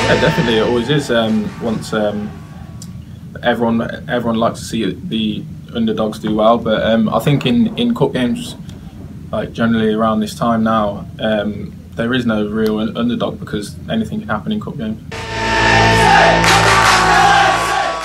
Yeah, definitely, it always is. Once everyone likes to see the underdogs do well, but I think in cup games, like generally around this time now, there is no real underdog because anything can happen in cup games.